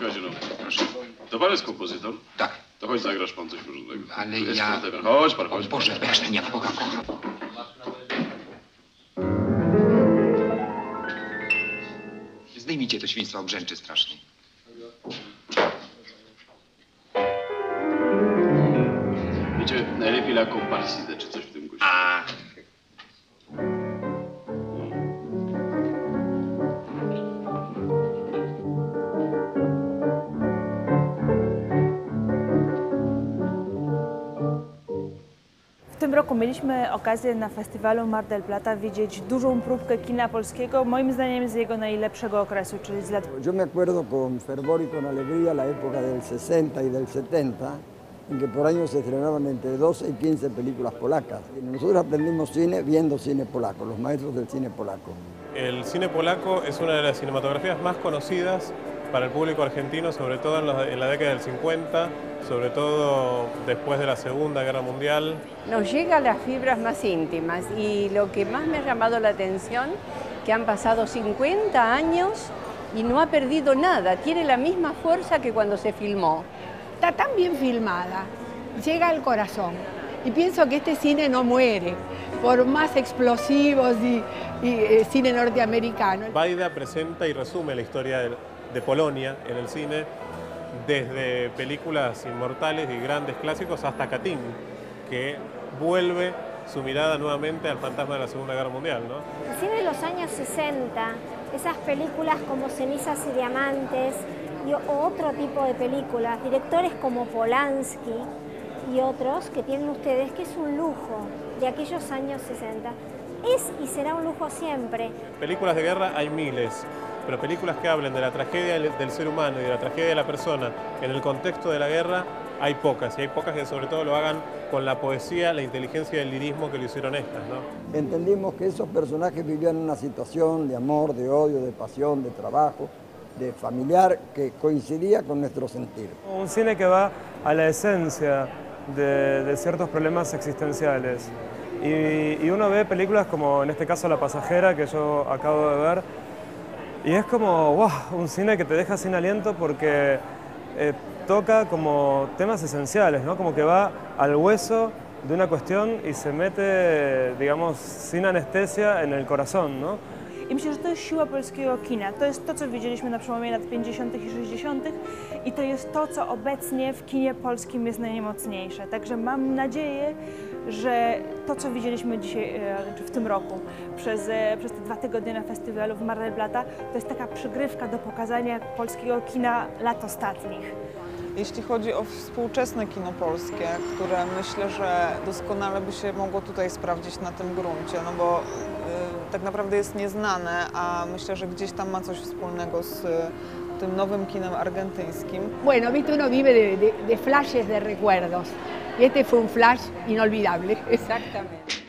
Kazino. Proszę. To pan jest kompozytor? Tak. To chodź, zagrasz pan coś porządnego. Ale jest ja... fortepian. Chodź pan, O chodź. Boże, weź mnie, kocham. Zdejmijcie to świństwo, brzęczy strasznie. Wiecie, najlepiej la comparsidę, czy coś w tym guście. A. W tym roku mieliśmy okazję na festiwalu Mar del Plata widzieć dużą próbkę kina polskiego, moim zdaniem z jego najlepszego okresu, czyli z lat... Yo me acuerdo con fervor y con alegría la época del 60 y del 70, en que por año se estrenaban entre 12 y 15 películas polacas. Nosotros aprendimos cine viendo cine polaco, los maestros del cine polaco. El cine polaco es una de las cinematografías más conocidas para el público argentino, sobre todo en la década del 50, sobre todo después de la Segunda Guerra Mundial. Nos llega a las fibras más íntimas y lo que más me ha llamado la atención, que han pasado 50 años y no ha perdido nada, tiene la misma fuerza que cuando se filmó. Está tan bien filmada, llega al corazón y pienso que este cine no muere, por más explosivos y cine norteamericano. Baida presenta y resume la historia de Polonia en el cine, desde películas inmortales y grandes clásicos hasta Katyn, que vuelve su mirada nuevamente al fantasma de la Segunda Guerra Mundial, ¿no? El cine de los años 60, esas películas como Cenizas y Diamantes y otro tipo de películas, directores como Polanski y otros que tienen ustedes, que es un lujo de aquellos años 60. Es y será un lujo siempre. Películas de guerra hay miles, pero películas que hablen de la tragedia del ser humano y de la tragedia de la persona en el contexto de la guerra hay pocas, y hay pocas que sobre todo lo hagan con la poesía, la inteligencia y el lirismo que lo hicieron estas, ¿no? Entendimos que esos personajes vivían una situación de amor, de odio, de pasión, de trabajo, de familiar, que coincidía con nuestro sentir. Un cine que va a la esencia de ciertos problemas existenciales. Y uno ve películas como en este caso La Pasajera, que yo acabo de ver, y es como, wow, un cine que te deja sin aliento porque toca como temas esenciales, ¿no? Como que va al hueso de una cuestión i se mete, digamos, sin anestesia en el corazón, ¿no? I myślę, że to jest siła polskiego kina. To jest to, co widzieliśmy na przełomie lat 50. i 60. i to jest to, co obecnie w kinie polskim jest najmocniejsze. Także mam nadzieję, że to, co widzieliśmy dzisiaj, czy w tym roku, przez te 2 tygodnie na festiwalu w Mar del Plata, to jest taka przygrywka do pokazania polskiego kina lat ostatnich. Jeśli chodzi o współczesne kino polskie, które myślę, że doskonale by się mogło tutaj sprawdzić na tym gruncie, no bo tak naprawdę jest nieznane, a myślę, że gdzieś tam ma coś wspólnego z tym nowym kinem argentyńskim. Bueno, viste, uno vive de flashes de recuerdos y este fue un flash inolvidable. Exactamente.